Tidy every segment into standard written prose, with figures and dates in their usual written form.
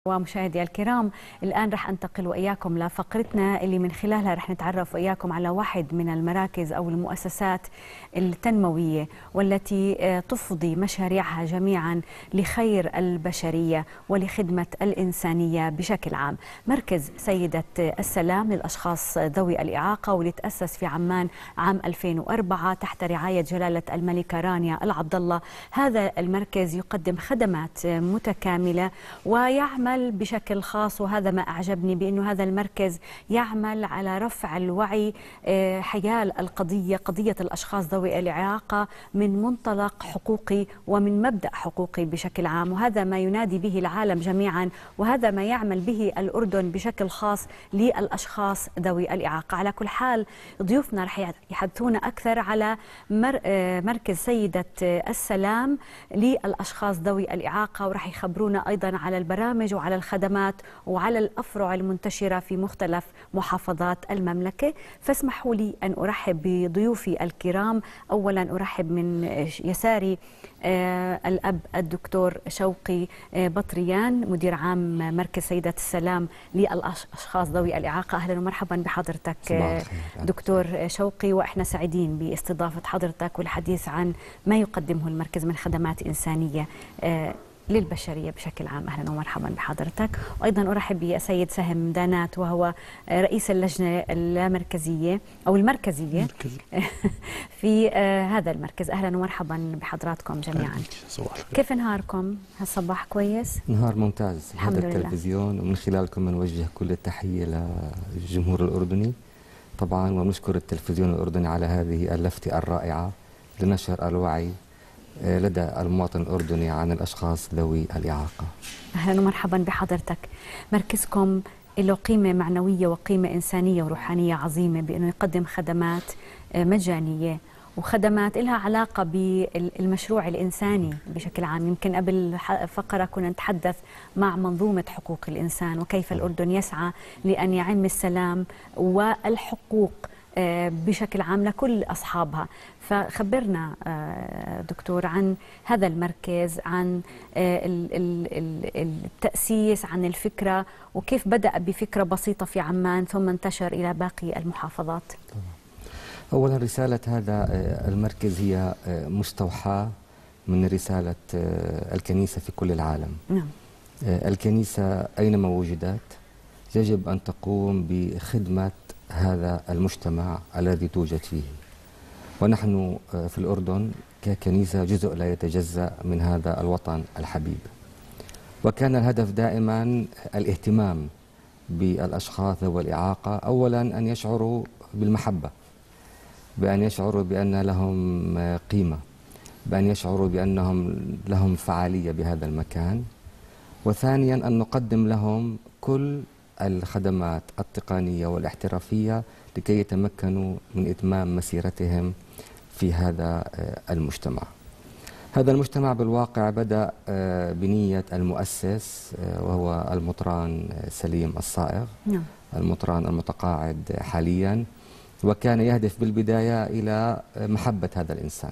ومشاهدي الكرام، الآن رح أنتقل وإياكم لفقرتنا اللي من خلالها رح نتعرف وإياكم على واحد من المراكز أو المؤسسات التنموية والتي تفضي مشاريعها جميعا لخير البشرية ولخدمة الإنسانية بشكل عام. مركز سيدة السلام للأشخاص ذوي الإعاقة، واللي تأسس في عمان عام 2004 تحت رعاية جلالة الملكة رانيا العبدالله. هذا المركز يقدم خدمات متكاملة ويعمل بشكل خاص، وهذا ما أعجبني بأنه هذا المركز يعمل على رفع الوعي حيال قضية الأشخاص ذوي الإعاقة من منطلق حقوقي ومن مبدأ حقوقي بشكل عام، وهذا ما ينادي به العالم جميعا، وهذا ما يعمل به الأردن بشكل خاص للأشخاص ذوي الإعاقة. على كل حال ضيوفنا رح يحدثونا أكثر على مركز سيدة السلام للأشخاص ذوي الإعاقة، ورح يخبرونا أيضا على البرامج وعلى الخدمات وعلى الأفرع المنتشرة في مختلف محافظات المملكة. فاسمحوا لي أن أرحب بضيوفي الكرام. أولا أرحب من يساري الأب الدكتور شوقي بطريان، مدير عام مركز سيدة السلام للأشخاص ذوي الإعاقة. أهلا ومرحبا بحضرتك دكتور شوقي، وإحنا سعيدين باستضافة حضرتك والحديث عن ما يقدمه المركز من خدمات إنسانية للبشرية بشكل عام. أهلا ومرحبا بحضرتك. وأيضا أرحب بالسيد سهم دانات، وهو رئيس اللجنة اللامركزية أو المركزية في هذا المركز. أهلا ومرحبا بحضراتكم جميعا. كيف نهاركم؟ هالصباح كويس؟ نهار ممتاز. الحمد هذا لله. التلفزيون ومن خلالكم نوجه كل التحية للجمهور الأردني طبعا، ونشكر التلفزيون الأردني على هذه اللفتة الرائعة لنشر الوعي لدى المواطن الأردني عن الأشخاص ذوي الإعاقة. أهلا ومرحبا بحضرتك. مركزكم له قيمة معنوية وقيمة إنسانية وروحانية عظيمة، بأنه يقدم خدمات مجانية وخدمات لها علاقة بالمشروع الإنساني بشكل عام. يمكن قبل فقرة كنا نتحدث مع منظومة حقوق الإنسان وكيف الأردن يسعى لأن يعم السلام والحقوق بشكل عام لكل أصحابها. فخبرنا دكتور عن هذا المركز، عن التأسيس، عن الفكرة، وكيف بدأ بفكرة بسيطة في عمان ثم انتشر إلى باقي المحافظات. أولا رسالة هذا المركز هي مستوحاة من رسالة الكنيسة في كل العالم. نعم. الكنيسة أينما وجدت يجب أن تقوم بخدمة هذا المجتمع الذي توجد فيه، ونحن في الأردن ككنيسة جزء لا يتجزأ من هذا الوطن الحبيب. وكان الهدف دائما الاهتمام بالأشخاص ذوي الإعاقة، أولا أن يشعروا بالمحبة، بأن يشعروا بأن لهم قيمة، بأن يشعروا بأنهم لهم فعالية بهذا المكان، وثانيا أن نقدم لهم كل الخدمات التقنية والاحترافية لكي يتمكنوا من إتمام مسيرتهم في هذا المجتمع. هذا المجتمع بالواقع بدأ بنية المؤسس وهو المطران سليم الصائغ، المطران المتقاعد حاليا، وكان يهدف بالبداية إلى محبة هذا الإنسان،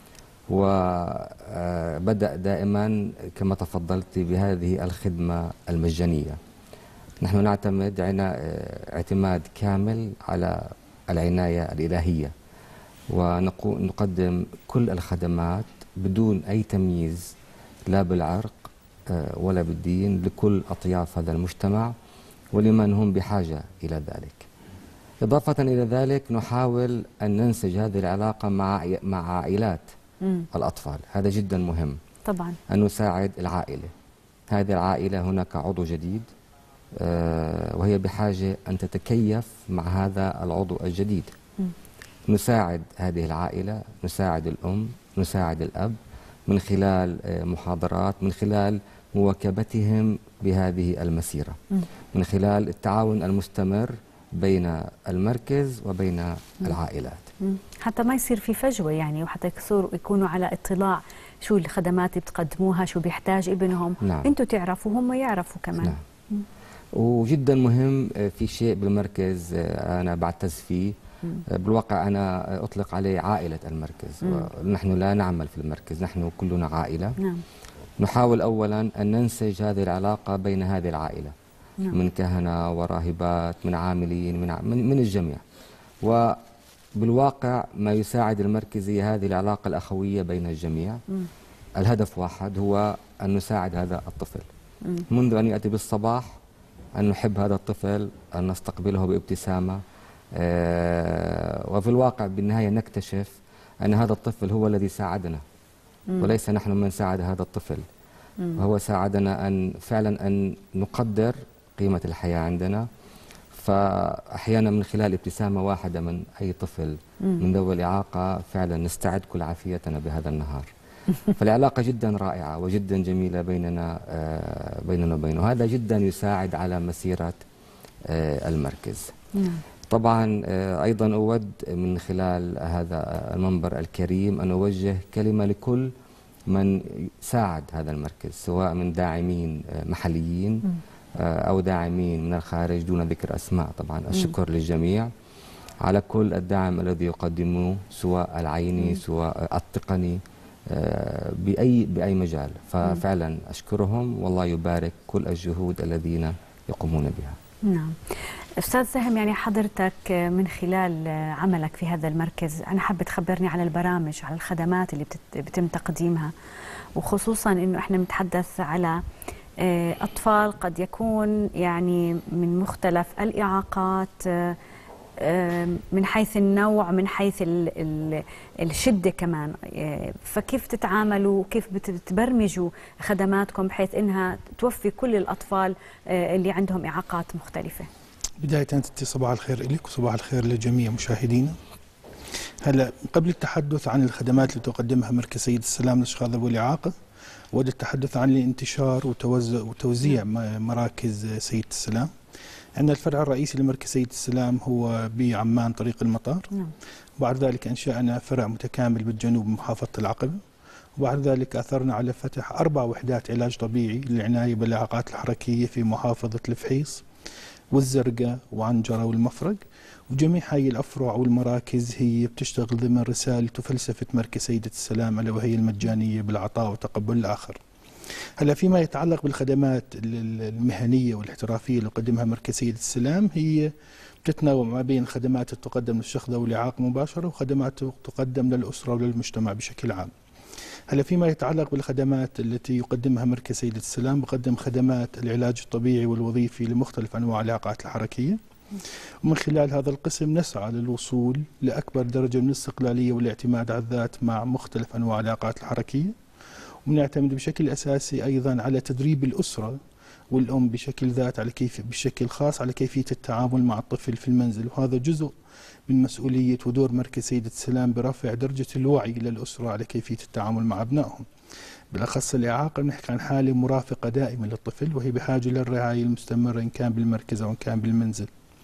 وبدأ دائما كما تفضلت بهذه الخدمة المجانية. نحن نعتمد اعتماد كامل على العناية الإلهية، ونقدم كل الخدمات بدون أي تمييز، لا بالعرق ولا بالدين، لكل أطياف هذا المجتمع ولمن هم بحاجة إلى ذلك. إضافة إلى ذلك نحاول أن ننسج هذه العلاقة مع عائلات الأطفال. هذا جدا مهم طبعا، أن نساعد العائلة. هذه العائلة هناك عضو جديد وهي بحاجة أن تتكيف مع هذا العضو الجديد. نساعد هذه العائلة، نساعد الأم، نساعد الأب من خلال محاضرات، من خلال مواكبتهم بهذه المسيرة، من خلال التعاون المستمر بين المركز وبين العائلات، حتى ما يصير في فجوة يعني، وحتى يكونوا على اطلاع شو الخدمات اللي بتقدموها، شو بيحتاج ابنهم. نعم. انتوا تعرفوا وهم يعرفوا كمان. نعم. وجدا مهم في شيء بالمركز أنا بعتز فيه، بالواقع أنا أطلق عليه عائلة المركز. ونحن لا نعمل في المركز، نحن كلنا عائلة. نعم. نحاول أولا أن ننسج هذه العلاقة بين هذه العائلة من كهنة وراهبات من عاملين من الجميع. وبالواقع ما يساعد المركز هي هذه العلاقة الأخوية بين الجميع. الهدف واحد، هو أن نساعد هذا الطفل منذ أن يأتي بالصباح، أن نحب هذا الطفل، أن نستقبله بابتسامة. وفي الواقع بالنهاية نكتشف أن هذا الطفل هو الذي ساعدنا وليس نحن من ساعد هذا الطفل. هو ساعدنا أن فعلا أن نقدر قيمة الحياة عندنا. فأحيانا من خلال ابتسامة واحدة من أي طفل من ذوي الإعاقة فعلا نستعد كل عافيتنا بهذا النهار. فالعلاقة جدا رائعة وجدا جميلة بيننا وبينه. هذا جدا يساعد على مسيرة المركز. طبعا أيضا أود من خلال هذا المنبر الكريم أن أوجه كلمة لكل من ساعد هذا المركز، سواء من داعمين محليين أو داعمين من الخارج دون ذكر أسماء. طبعا الشكر للجميع على كل الدعم الذي يقدموه، سواء العيني سواء التقني، بأي مجال. ففعلا أشكرهم والله يبارك كل الجهود الذين يقومون بها. نعم. أستاذ سهم، يعني حضرتك من خلال عملك في هذا المركز أنا حابة تخبرني على البرامج، على الخدمات اللي بتم تقديمها، وخصوصا أنه إحنا بنتحدث على أطفال قد يكون يعني من مختلف الإعاقات، من حيث النوع، من حيث الشدة كمان. فكيف تتعاملوا وكيف بتبرمجوا خدماتكم بحيث إنها توفي كل الأطفال اللي عندهم إعاقات مختلفة؟ بداية صباح الخير لك وصباح الخير لجميع مشاهدينا. هلا قبل التحدث عن الخدمات اللي تقدمها مركز سيد السلام للأشخاص ذوي الإعاقة، أود التحدث عن الانتشار وتوزيع مراكز سيد السلام. عندنا الفرع الرئيسي لمركز سيد السلام هو بعمان طريق المطار. وبعد ذلك أنشأنا فرع متكامل بالجنوب محافظة العقبة. وبعد ذلك أثرنا على فتح 4 وحدات علاج طبيعي للعناية بالإعاقات الحركية في محافظة الفحيص والزرقاء وعنجرة والمفرق. وجميع هاي الأفرع والمراكز هي بتشتغل ضمن رسالة وفلسفة مركز سيدة السلام، ألا وهي المجانية بالعطاء وتقبل الآخر. هلا فيما يتعلق بالخدمات المهنية والاحترافية اللي يقدمها مركز سيدة السلام، هي بتتناوب ما بين خدمات تقدم للشخص ذوي الإعاقة مباشرة وخدمات تقدم للأسرة وللمجتمع بشكل عام. هلا فيما يتعلق بالخدمات التي يقدمها مركز سيدة السلام، بقدم خدمات العلاج الطبيعي والوظيفي لمختلف أنواع الإعاقات الحركية. ومن خلال هذا القسم نسعى للوصول لأكبر درجة من الاستقلالية والاعتماد على الذات مع مختلف أنواع الإعاقات الحركية. ونعتمد بشكل أساسي أيضا على تدريب الأسرة والأم بشكل ذات بشكل خاص على كيفية التعامل مع الطفل في المنزل. وهذا جزء من مسؤولية ودور مركز سيدة السلام برفع درجة الوعي للأسرة على كيفية التعامل مع أبنائهم. بالأخص الإعاقة بنحكي عن حالة مرافقة دائمة للطفل، وهي بحاجة للرعاية المستمرة إن كان بالمركز أو إن كان بالمنزل.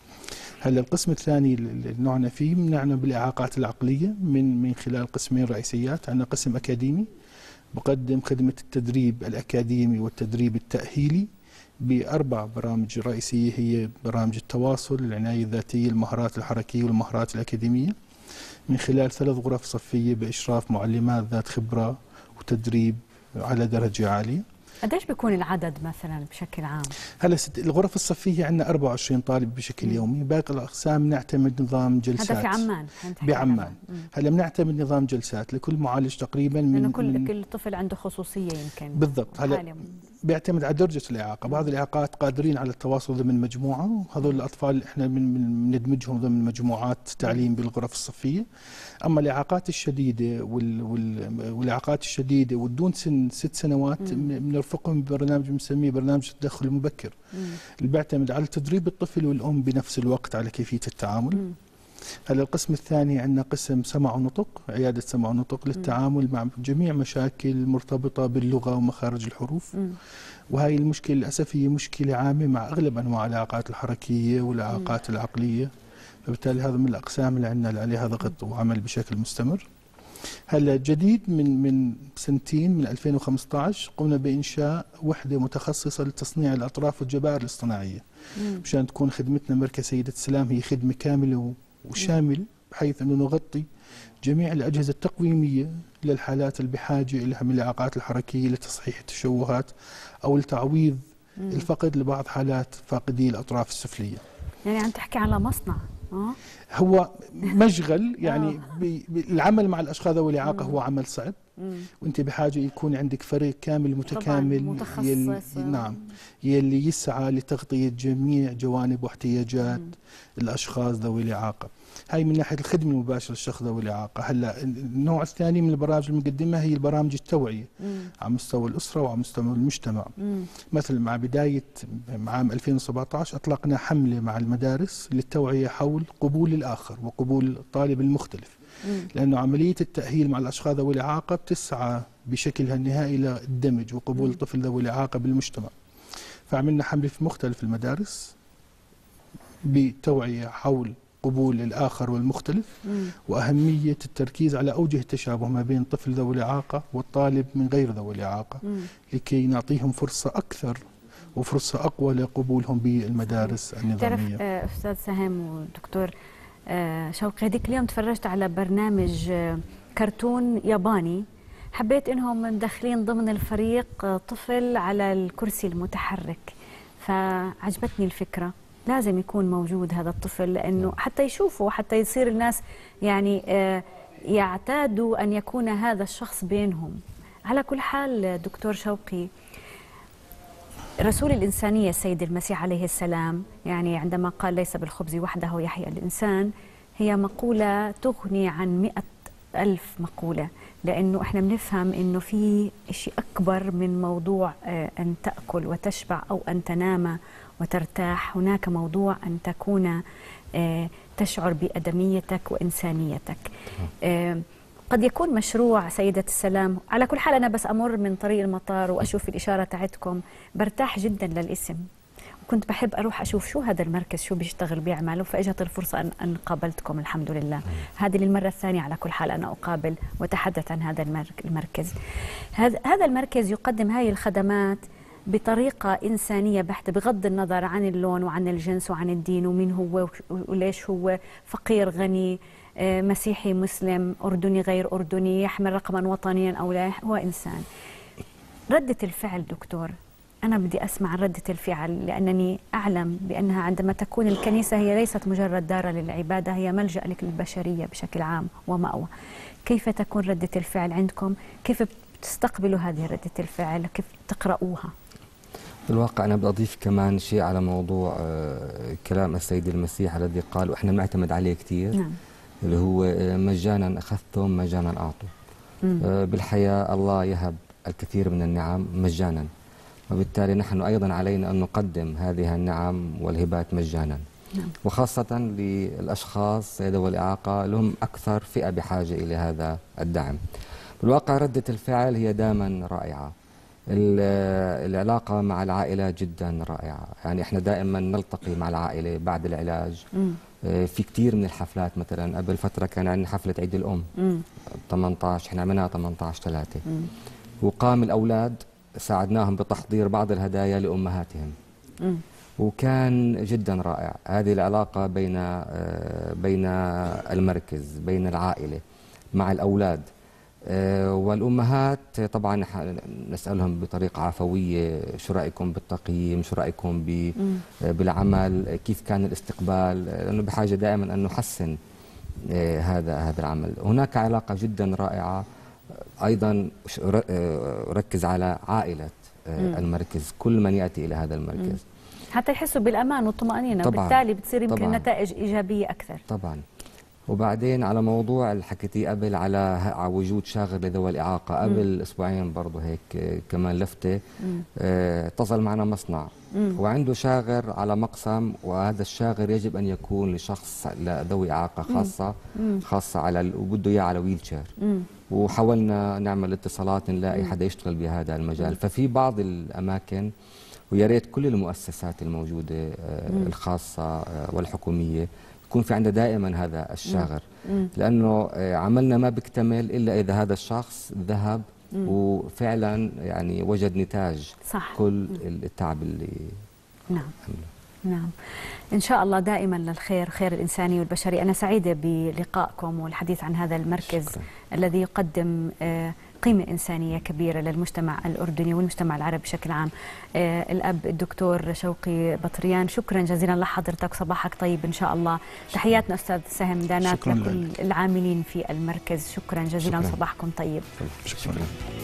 هلا القسم الثاني اللي نعنى فيه بنعنى بالإعاقات العقلية من خلال قسمين رئيسيات. عندنا قسم أكاديمي بقدم خدمة التدريب الأكاديمي والتدريب التأهيلي ب4 برامج رئيسية، هي برامج التواصل، العناية الذاتية، المهارات الحركية والمهارات الأكاديمية، من خلال 3 غرف صفية بإشراف معلمات ذات خبرة وتدريب على درجة عالية. قديش بيكون العدد مثلا بشكل عام؟ هلا الغرف الصفية عندنا 24 طالب بشكل يومي. باقي الأقسام نعتمد نظام جلسات. هذا في عمان؟ بعمان. هلا بنعتمد نظام جلسات لكل معالج تقريبا لأنه كل طفل عنده خصوصية يمكن. بالضبط. هلا بيعتمد على درجة الإعاقة. بعض الإعاقات قادرين على التواصل ضمن مجموعة، وهذول الأطفال إحنا بندمجهم ضمن مجموعات تعليم بالغرف الصفية. أما الإعاقات الشديدة والإعاقات الشديدة والدون سن 6 سنوات بنرفقهم ببرنامج بنسميه برنامج التدخل المبكر، اللي بيعتمد على تدريب الطفل والأم بنفس الوقت على كيفية التعامل. هلا القسم الثاني عندنا قسم سمع ونطق، عيادة سمع ونطق للتعامل مع جميع مشاكل مرتبطة باللغة ومخارج الحروف. وهي المشكلة للأسف هي مشكلة عامة مع أغلب أنواع الإعاقات الحركية والإعاقات العقلية، فبالتالي هذا من الأقسام اللي عندنا عليها ضغط وعمل بشكل مستمر. هلا جديد من سنتين، من 2015 قمنا بإنشاء وحدة متخصصة لتصنيع الأطراف والجبائر الاصطناعية، مشان تكون خدمتنا مركز سيدة السلام هي خدمة كاملة وشامل بحيث أنه نغطي جميع الأجهزة التقويمية للحالات اللي بحاجة لها من الإعاقات الحركية لتصحيح التشوهات أو لتعويض الفقد لبعض حالات فاقدي الأطراف السفلية. يعني عم تحكي على مصنع. هو مشغل يعني العمل مع الأشخاص ذوي الإعاقة هو عمل صعب، وانت بحاجه يكون عندك فريق كامل متكامل متخصص نعم يلي يسعى لتغطيه جميع جوانب واحتياجات الاشخاص ذوي الاعاقه. هاي من ناحيه الخدمه المباشره للشخص ذوي الاعاقه. هلا النوع الثاني من البرامج المقدمه هي البرامج التوعيه على مستوى الاسره وعلى مستوى المجتمع. مثل مع بدايه عام 2017 اطلقنا حمله مع المدارس للتوعيه حول قبول الاخر وقبول الطالب المختلف. لأنه عملية التأهيل مع الأشخاص ذوي الإعاقة بتسعى بشكلها النهائي إلى الدمج وقبول الطفل ذوي الإعاقة بالمجتمع. فعملنا حملة في مختلف المدارس بتوعية حول قبول الآخر والمختلف وأهمية التركيز على أوجه التشابه ما بين الطفل ذوي الإعاقة والطالب من غير ذوي الإعاقة لكي نعطيهم فرصة أكثر وفرصة أقوى لقبولهم بالمدارس النظامية. تعرف أستاذ سهام ودكتور شوقي، هذيك اليوم تفرجت على برنامج كرتون ياباني، حبيت انهم مدخلين ضمن الفريق طفل على الكرسي المتحرك، فعجبتني الفكرة. لازم يكون موجود هذا الطفل لأنه حتى يشوفوا، حتى يصير الناس يعني يعتادوا أن يكون هذا الشخص بينهم. على كل حال دكتور شوقي، رسول الإنسانية السيد المسيح عليه السلام يعني عندما قال ليس بالخبز وحده يحيى الإنسان، هي مقولة تغني عن 100,000 مقولة، لأنه إحنا بنفهم إنه في شيء أكبر من موضوع أن تأكل وتشبع أو أن تنام وترتاح. هناك موضوع أن تكون تشعر بأدميتك وإنسانيتك. قد يكون مشروع سيدة السلام، على كل حال أنا بس أمر من طريق المطار وأشوف الإشارة تاعتكم برتاح جدا للاسم، وكنت بحب أروح أشوف شو هذا المركز شو بيشتغل بيعمل، فإجت الفرصة أن قابلتكم الحمد لله. هذه للمرة الثانية على كل حال أنا أقابل وتحدث عن هذا المركز. هذا المركز يقدم هذه الخدمات بطريقة إنسانية بحتة، بغض النظر عن اللون وعن الجنس وعن الدين ومين هو وليش هو، فقير غني مسيحي مسلم أردني غير أردني، يحمل رقما وطنيا أو لا، هو إنسان. ردة الفعل دكتور، أنا بدي أسمع ردة الفعل، لأنني أعلم بأنها عندما تكون الكنيسة هي ليست مجرد دار للعبادة، هي ملجأ للبشرية بشكل عام ومأوى. كيف تكون ردة الفعل عندكم؟ كيف بتستقبلوا هذه ردة الفعل؟ كيف تقرأوها؟ في الواقع أنا بدي أضيف كمان شيء على موضوع كلام السيد المسيح الذي قال وإحنا بنعتمد عليه كثير. نعم. اللي هو مجانا أخذتم مجانا أعطوا. بالحياة الله يهب الكثير من النعم مجانا، وبالتالي نحن أيضا علينا أن نقدم هذه النعم والهبات مجانا. وخاصة للأشخاص ذوي الإعاقة لهم أكثر فئة بحاجة إلى هذا الدعم. بالواقع ردة الفعل هي دائما رائعة. العلاقة مع العائلة جدا رائعة، يعني احنا دائما نلتقي مع العائلة بعد العلاج. في كثير من الحفلات، مثلا قبل فترة كان عندنا حفلة عيد الأم 18، احنا عملناها 18/3، وقام الأولاد ساعدناهم بتحضير بعض الهدايا لأمهاتهم. وكان جدا رائع هذه العلاقة بين المركز، بين العائلة مع الأولاد والأمهات. طبعا نسألهم بطريقة عفوية شو رأيكم بالتقييم، شو رأيكم بالعمل، كيف كان الاستقبال، لأنه بحاجة دائما أن نحسن هذا العمل. هناك علاقة جدا رائعة أيضا ركز على عائلة المركز، كل من يأتي إلى هذا المركز حتى يحسوا بالأمان والطمأنينة، بالتالي بتصير يمكن نتائج إيجابية أكثر. طبعا. وبعدين على موضوع اللي حكيتيه قبل على وجود شاغر لذوي الإعاقة، قبل أسبوعين برضه هيك كمان لفتة، اتصل معنا مصنع وعنده شاغر على مقسم، وهذا الشاغر يجب أن يكون لشخص ذوي إعاقة خاصة على وبده إياه على ويل شير. وحاولنا نعمل اتصالات نلاقي حدا يشتغل بهذا المجال. ففي بعض الأماكن، ويا ريت كل المؤسسات الموجودة الخاصة والحكومية يكون في عندها دائما هذا الشاغر، لأنه عملنا ما بيكتمل إلا إذا هذا الشخص ذهب وفعلا يعني وجد نتاج. صح. كل التعب اللي نعم عمله. نعم، إن شاء الله دائما للخير، خير الإنساني والبشري. أنا سعيدة بلقائكم والحديث عن هذا المركز شكرا. الذي يقدم قيمة إنسانية كبيرة للمجتمع الأردني والمجتمع العربي بشكل عام. الأب الدكتور شوقي بطريان، شكرا جزيلا لحضرتك، صباحك طيب إن شاء الله. تحياتنا أستاذ سهم دانات لكل العاملين في المركز، شكرا جزيلا، صباحكم طيب. شكرا.